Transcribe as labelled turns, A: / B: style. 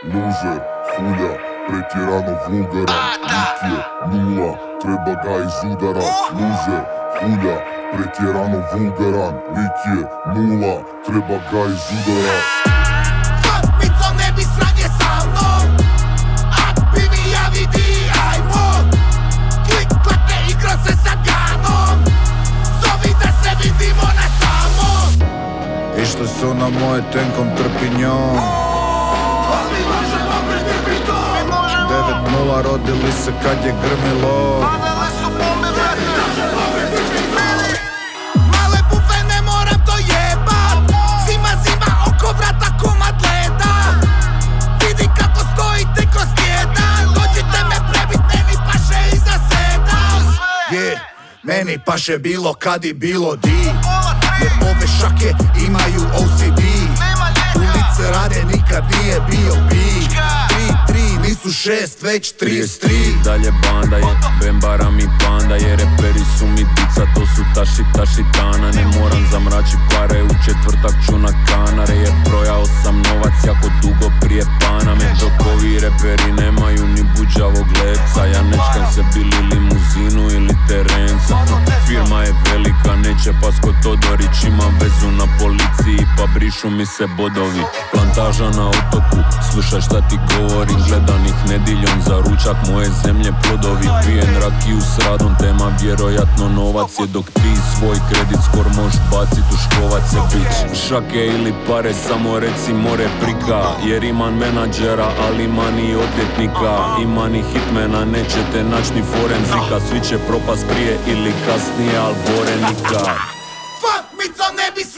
A: Loser, hulja, pretjerano vulgaran. Lik je nula, treba ga izudara. Loser, hulja, pretjerano vulgaran. Lik je nula, treba ga izudara.
B: Fuck mi co ne bi sranje sa mnom. Ak bi mi ja vidi, ajmo. Klik, klakne, igra se sa ganom. Zovi da se vidimo na samom.
C: Išli su na moje tenkom trpinjom. 9-0 rodili se kad je grmilo.
B: Male bufe ne moram to jebat. Zima oko vrata komad leda. Vidi kako stojite kroz tjedan. Dođite me prebit, meni paše iza 7.
C: Meni paše bilo kad i bilo di. Jer ove šake imaju OCD. Ulice rade, nikad nije bio beat. 3-3, nisu 6, već 33.
D: Dalje banda je, bembara mi panda. Jer reperi su mi dica, to su tašitana. Ne moram zamračit pare, u četvrtak ću na Kanare. Jer brojao sam novac jako dugo prije Paname. Dok ovi reperi nemaju ni buđavog lepca. Ja nečkam se bili limuzinu ili terenca. Firma je velika, neće pas ko Todorić. Imam vezu na policiji pa brišu mi se bodovi. Plantaža na otoku, slušaj šta ti govorim. Gledam ih nediljom za ručak, moje zemlje plodovi. Pijen rakiju s radom, tema vjerojatno novac je. Dok ti svoj kredit skor možeš bacit u škovac je bić. Šake ili pare, samo reci more prika. Jer imam menadžera, ali ima ni odvjetnika. Ima ni hitmana, nećete naći ni forenzika. Svi će propast prije ili kasnije, al gore nikad.
B: Fuck mi co ne bi